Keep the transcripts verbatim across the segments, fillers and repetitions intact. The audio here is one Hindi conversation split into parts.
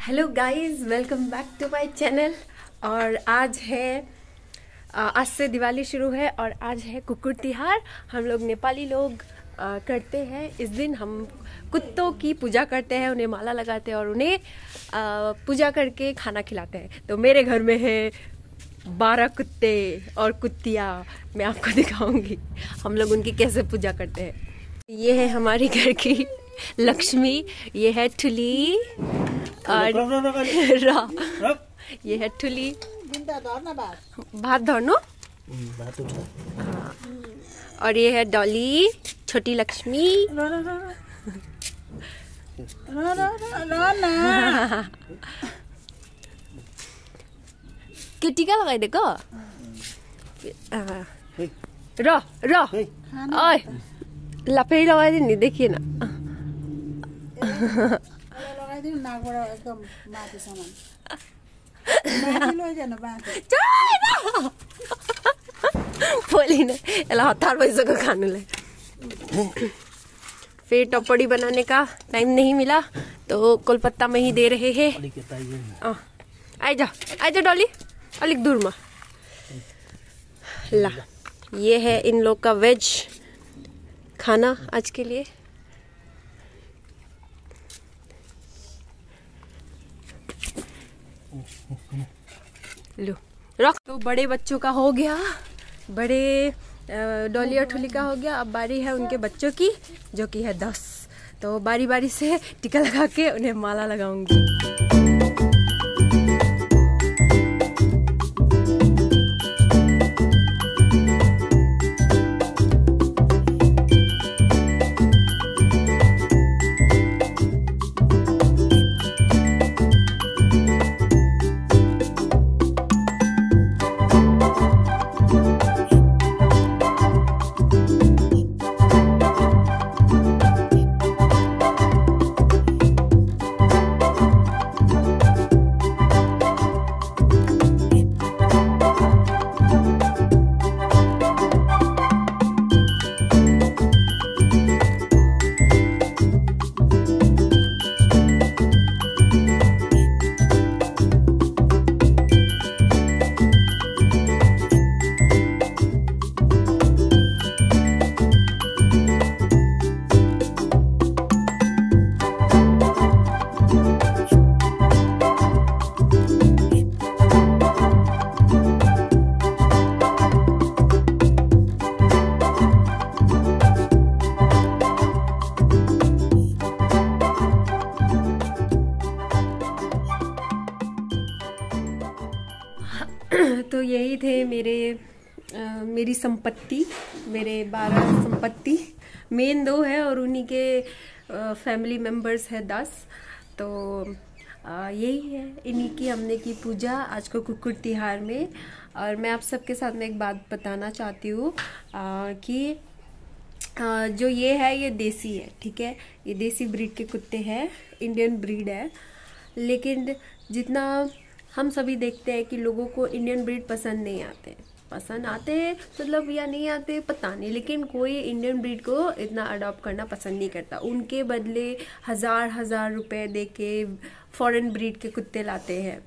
Hello guys, welcome back to my channel. और आज है आज से दिवाली शुरू है और आज है कुकुर तिहार। हम लोग नेपाली लोग आ, करते हैं इस दिन हम कुत्तों की पूजा करते हैं, उन्हें माला लगाते हैं और उन्हें आ, पूजा करके खाना खिलाते हैं। तो मेरे घर में है बारह कुत्ते और कुत्तियाँ, मैं आपको दिखाऊंगी हम लोग उनकी कैसे पूजा करते हैं। ये है हमारी घर की लक्ष्मी, ये है ठुली और रा, ये है ठुली। भात धरनो और ये है डॉली, छोटी लक्ष्मी। के टीका लगाइदिएको र र ओए ल फेरि लगाइदिनु नि, देखिएन। बोली न यसलाई हतार भइसक्यो खानुलाई। फिर टपड़ी बनाने का टाइम नहीं मिला तो कोलपत्ता में ही दे रहे हैं। आइजा आइजा डॉली, अलिक दूर में। ला, ये है इन लोग का वेज खाना आज के लिए। लो रख। तो बड़े बच्चों का हो गया, बड़े डॉली और ठुली का हो गया। अब बारी है उनके बच्चों की, जो कि है दस। तो बारी बारी से टीका लगा के उन्हें माला लगाऊंगी। तो यही थे मेरे आ, मेरी संपत्ति, मेरे बारह संपत्ति। मेन दो है और उन्हीं के आ, फैमिली मेंबर्स है दस। तो आ, यही है, इन्हीं की हमने की पूजा आज को कुकुर तिहार में। और मैं आप सबके साथ में एक बात बताना चाहती हूँ कि आ, जो ये है ये देसी है, ठीक है। ये देसी ब्रीड के कुत्ते हैं, इंडियन ब्रीड है। लेकिन जितना हम सभी देखते हैं कि लोगों को इंडियन ब्रीड पसंद नहीं आते, पसंद आते हैं मतलब या नहीं आते पता नहीं, लेकिन कोई इंडियन ब्रीड को इतना अडॉप्ट करना पसंद नहीं करता। उनके बदले हजार हजार रुपए दे के फॉरेन ब्रीड के कुत्ते लाते हैं।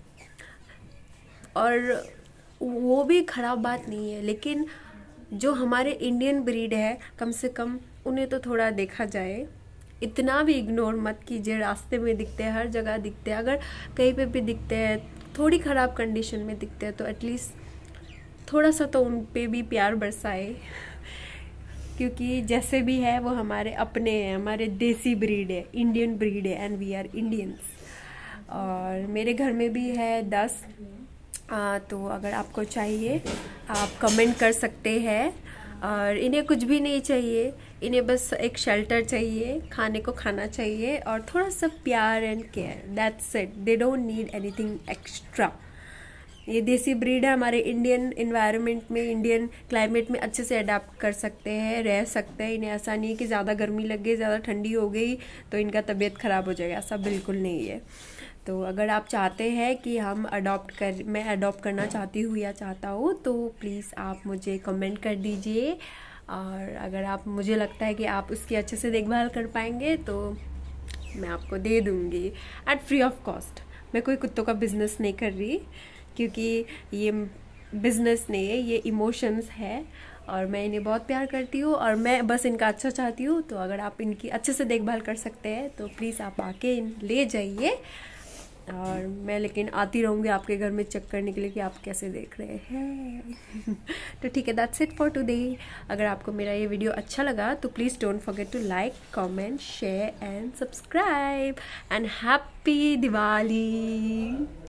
और वो भी खराब बात नहीं है, लेकिन जो हमारे इंडियन ब्रीड है कम से कम उन्हें तो थोड़ा देखा जाए। इतना भी इग्नोर मत कीजिए। रास्ते में दिखते हैं, हर जगह दिखते हैं, अगर कहीं पे भी दिखते हैं थोड़ी ख़राब कंडीशन में दिखते हैं तो एटलीस्ट थोड़ा सा तो उन पे भी प्यार बरसाए, क्योंकि जैसे भी है वो हमारे अपने हैं, हमारे देसी ब्रीड है, इंडियन ब्रीड है एंड वी आर इंडियंस। और मेरे घर में भी है दस। आ, तो अगर आपको चाहिए आप कमेंट कर सकते हैं। और इन्हें कुछ भी नहीं चाहिए, इन्हें बस एक शेल्टर चाहिए, खाने को खाना चाहिए और थोड़ा सा प्यार and care, that's it. They don't need anything extra. ये देसी ब्रीड है, हमारे इंडियन एनवायरनमेंट में, इंडियन क्लाइमेट में अच्छे से अडेप्ट कर सकते हैं, रह सकते हैं। इन्हें ऐसा नहीं है कि ज़्यादा गर्मी लग गई, ज़्यादा ठंडी हो गई तो इनका तबीयत ख़राब हो जाएगा, ऐसा बिल्कुल नहीं है। तो अगर आप चाहते हैं कि हम अडॉप्ट कर मैं अडॉप्ट करना चाहती हूँ या चाहता हूँ तो प्लीज़ आप मुझे कमेंट कर दीजिए। और अगर आप मुझे लगता है कि आप उसकी अच्छे से देखभाल कर पाएंगे तो मैं आपको दे दूँगी एट फ्री ऑफ कॉस्ट। मैं कोई कुत्तों का बिजनेस नहीं कर रही, क्योंकि ये बिजनेस नहीं है, ये इमोशंस है और मैं इन्हें बहुत प्यार करती हूँ और मैं बस इनका अच्छा चाहती हूँ। तो अगर आप इनकी अच्छे से देखभाल कर सकते हैं तो प्लीज़ आप आके इन ले जाइए। और मैं लेकिन आती रहूँगी आपके घर में चेक करने के लिए कि आप कैसे देख रहे हैं। तो ठीक है, दैट्स इट फॉर टुडे। अगर आपको मेरा ये वीडियो अच्छा लगा तो please don't forget to like, comment, share and subscribe and happy Diwali.